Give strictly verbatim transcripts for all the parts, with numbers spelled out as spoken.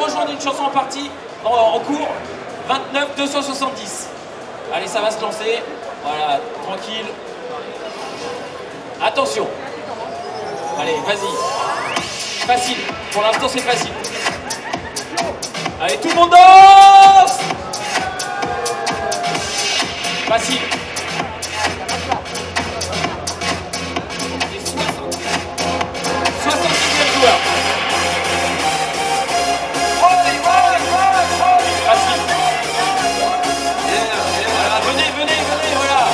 rejoindre une chanson en partie, en, en cours, vingt-neuf deux cent soixante-dix. Allez, ça va se lancer. Voilà, tranquille. Attention. Allez, vas-y. Facile. Pour l'instant, c'est facile. Allez, tout le monde danse. Facile. soixante-dixième joueur. Facile. Voilà, venez, venez, venez, voilà.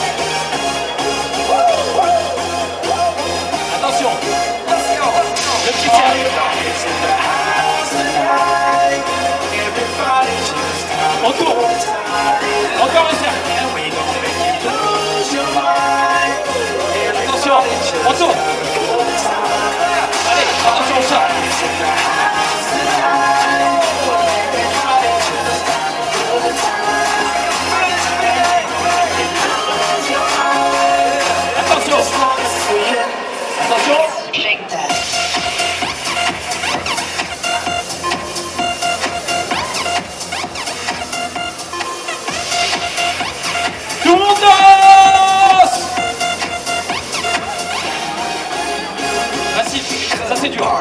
Attention. Le petit cercle. On tourne. Encore un cercle. Attention, on tourne. Allez, attention au chat. Attention. Attention. Tout le monde danse. Facile, ça c'est dur.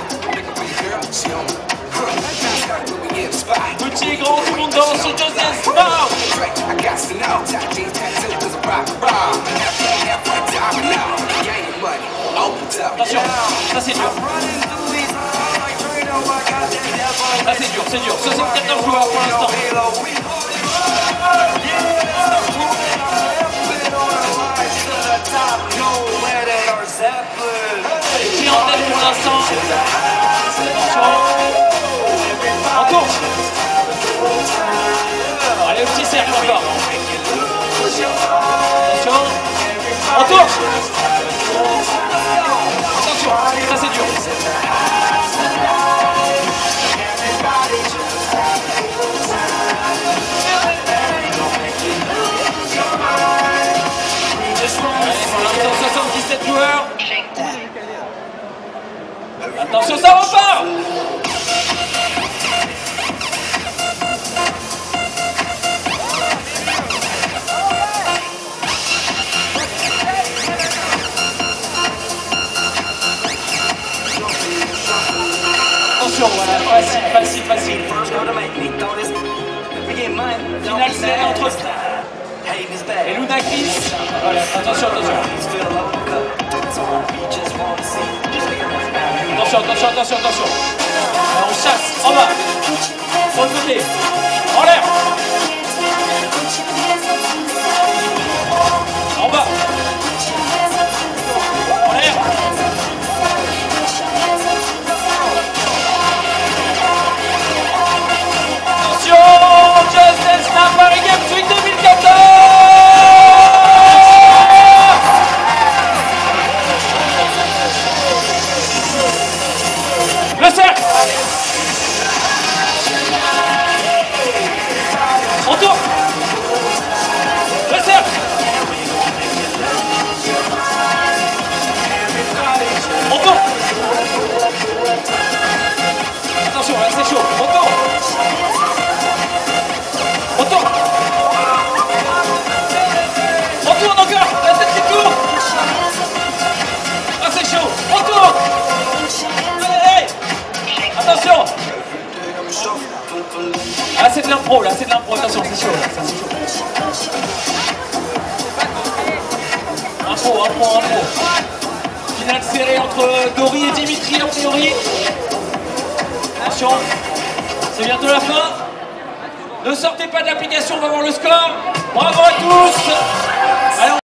Petit et grand, tout le monde danse sur Just Dance Now. Attention, ça c'est dur. Ça c'est dur, c'est dur. soixante-quatorze joueurs pour l'instant. Qui en tête pour l'instant. Attention. Encore. Allez, au petit cercle encore. Attention. Encore. Attention, ça c'est dur. Allez, pour l'instant, soixante-dix-sept joueurs. Attention, ça repart. Attention, voilà, facile, facile, facile. Finale serrée entre et Ludacris. Voilà, attention, attention. Attention, attention, attention, attention. Alors on chasse, en bas. Sur le côté. En l'air. En bas. En l'air. Attention, Just Dance Now Paris Games Week deux mille quatorze. Le cercle. On tourne. Le cercle. On tourne. Attention, là c'est chaud. On tourne. On tourne. On tourne encore. La tête qui tourne. Ah c'est chaud. On tourne. Allez. Attention. Ah c'est de l'impro là, c'est de l'impro, attention, c'est chaud là, ça c'est chaud. Impro, impro, impro. Finale serrée entre Dory et Dimitri en théorie. Attention, c'est bientôt la fin. Ne sortez pas de l'application, on va voir le score. Bravo à tous. Allez, on